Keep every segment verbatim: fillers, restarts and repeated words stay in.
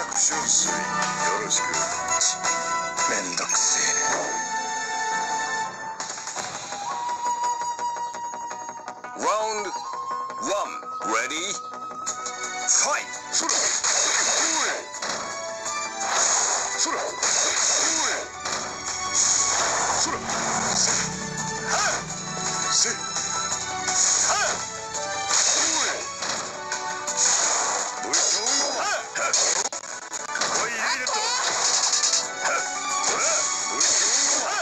く少水よろしく。めんどくせえ。Round one, ready? Fight! そら、おい。そら、おい。そら、せ、はあ、せ、はあ、おい。おい、そうよ。はあ、おい、入れと。はあ、ほら、おい、そうよ。はあ。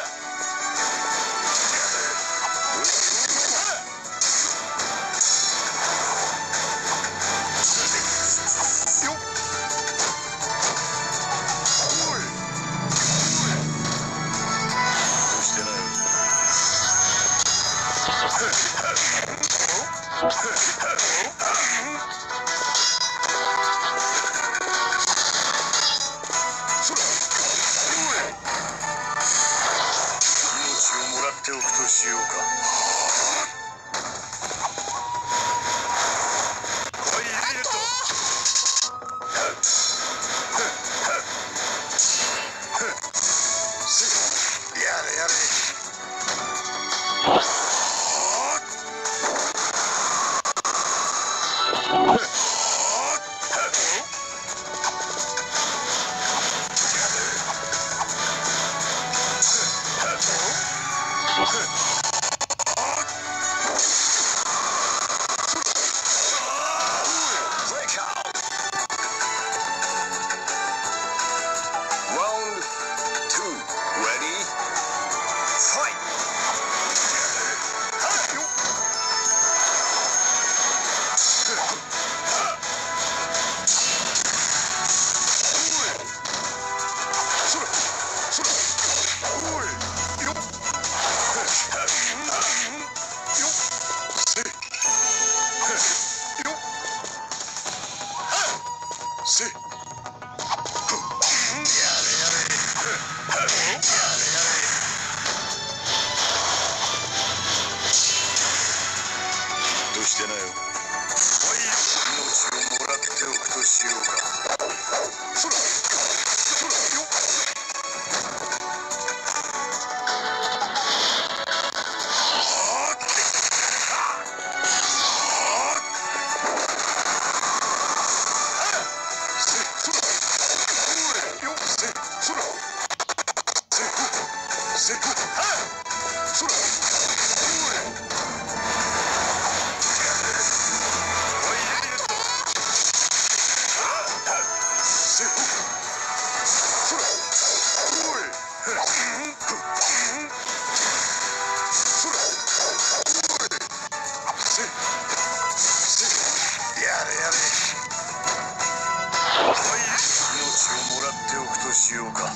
ておくとしようか。おい、入れと。やれやれ。どうしてなよ。おい、命をもらっておくとしようか。そら、そら、よっ。しようか。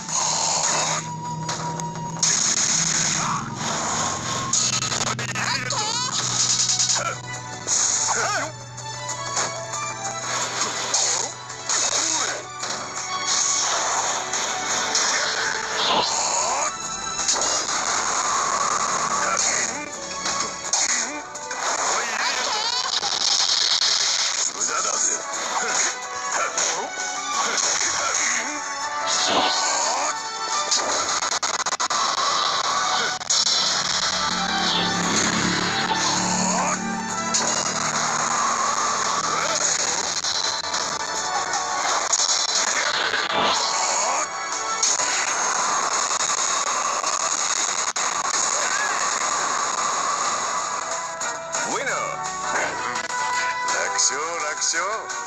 楽勝楽勝。